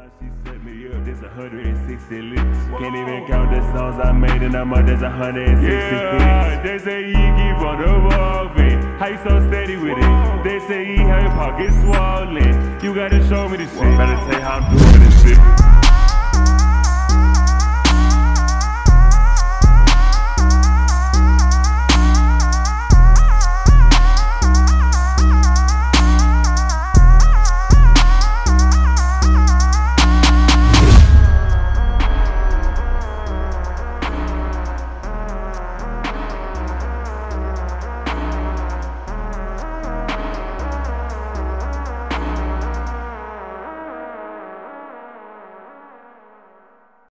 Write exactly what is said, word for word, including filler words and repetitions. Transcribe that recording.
She set me up, there's one hundred sixty licks. Can't even count the songs I made and I'm up, there's one hundred sixty yeah, they say he keep on evolving. How you so steady with it? They say he have your pockets swollen. You gotta show me the shit. Better tell you how I'm doing this shit.